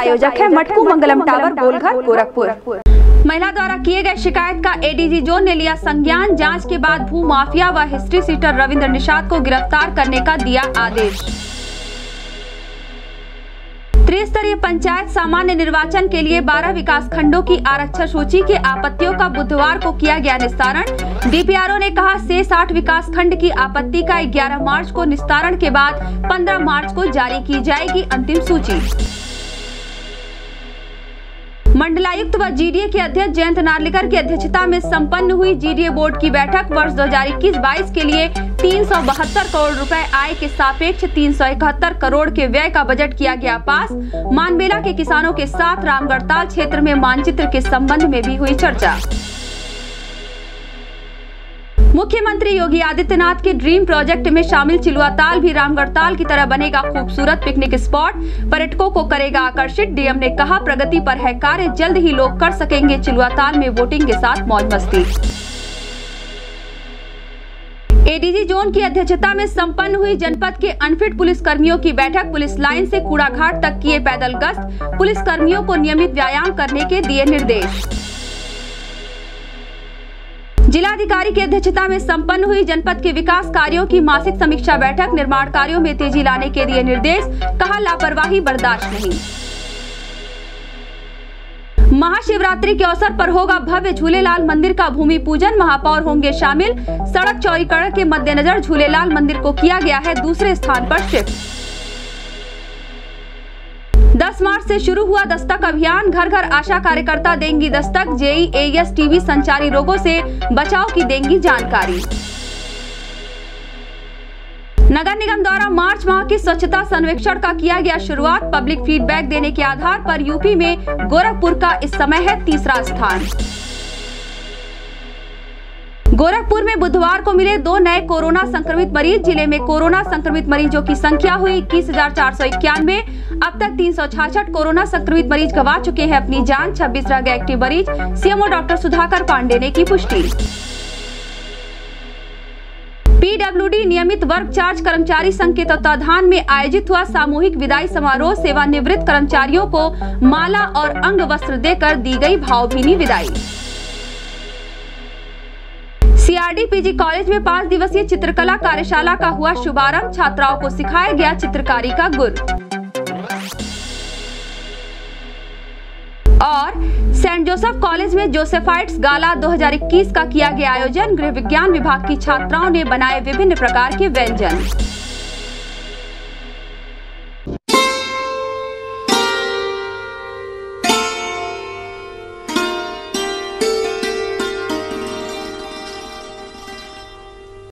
आयोजक है मटकू मंगलम टावर, गोलघर, गोरखपुर। महिला द्वारा किए गए शिकायत का एडीजी जोन ने लिया संज्ञान। जांच के बाद भू माफिया व हिस्ट्री सीटर रविंद्र निषाद को गिरफ्तार करने का दिया आदेश। त्रिस्तरीय पंचायत सामान्य निर्वाचन के लिए 12 विकास खंडों की आरक्षण सूची के आपत्तियों का बुधवार को किया गया निस्तारण। डीपीआरओ ने कहा शेष 8 विकास खंड की आपत्ति का 11 मार्च को निस्तारण के बाद 15 मार्च को जारी की जाएगी अंतिम सूची। मंडलायुक्त व जीडीए के अध्यक्ष जयंत नार्लिकर की अध्यक्षता में संपन्न हुई जीडीए बोर्ड की बैठक। वर्ष 2021-22 के लिए 372 करोड़ रुपए आय के सापेक्ष 371 करोड़ के व्यय का बजट किया गया पास। मानबेला के किसानों के साथ रामगढ़ताल क्षेत्र में मानचित्र के संबंध में भी हुई चर्चा। मुख्यमंत्री योगी आदित्यनाथ के ड्रीम प्रोजेक्ट में शामिल चिलुआताल भी रामगढ़ताल की तरह बनेगा खूबसूरत पिकनिक स्पॉट, पर्यटकों को करेगा आकर्षित। डीएम ने कहा प्रगति पर है कार्य, जल्द ही लोग कर सकेंगे चिलुआताल में वोटिंग के साथ मौज मस्ती। एडीजी जोन की अध्यक्षता में संपन्न हुई जनपद के अनफिट पुलिस कर्मियों की बैठक। पुलिस लाइन से कूड़ा घाट तक किए पैदल गश्त, पुलिस कर्मियों को नियमित व्यायाम करने के दिए निर्देश। जिलाधिकारी की अध्यक्षता में संपन्न हुई जनपद के विकास कार्यों की मासिक समीक्षा बैठक। निर्माण कार्यों में तेजी लाने के दिए निर्देश, कहा लापरवाही बर्दाश्त नहीं। महाशिवरात्रि के अवसर पर होगा भव्य झूलेलाल मंदिर का भूमि पूजन, महापौर होंगे शामिल। सड़क चौड़ीकरण के मद्देनजर झूलेलाल मंदिर को किया गया है दूसरे स्थान पर शिफ्ट। 10 मार्च से शुरू हुआ दस्तक अभियान, घर घर आशा कार्यकर्ता देंगी दस्तक। जेई, एईएस, टीबी संचारी रोगों से बचाव की देंगी जानकारी। नगर निगम द्वारा मार्च माह की स्वच्छता सर्वेक्षण का किया गया शुरुआत। पब्लिक फीडबैक देने के आधार पर यूपी में गोरखपुर का इस समय है तीसरा स्थान। गोरखपुर में बुधवार को मिले 2 नए कोरोना संक्रमित मरीज। जिले में कोरोना संक्रमित मरीजों की संख्या हुई 21,491। अब तक 366 कोरोना संक्रमित मरीज गंवा चुके हैं अपनी जान। 26 रह गए एक्टिव मरीज। सीएमओ डॉक्टर सुधाकर पांडे ने की पुष्टि। पीडब्ल्यूडी नियमित वर्ग चार्ज कर्मचारी संघ के तत्वाधान में आयोजित हुआ सामूहिक विदाई समारोह। सेवानिवृत्त कर्मचारियों को माला और अंग वस्त्र देकर दी गई भावभीनी विदाई। सीआरडी पीजी कॉलेज में 5 दिवसीय चित्रकला कार्यशाला का हुआ शुभारंभ। छात्राओं को सिखाया गया चित्रकारी का गुर। और सेंट जोसेफ कॉलेज में जोसेफाइट्स गाला 2021 का किया गया आयोजन। गृह विज्ञान विभाग की छात्राओं ने बनाए विभिन्न प्रकार के व्यंजन।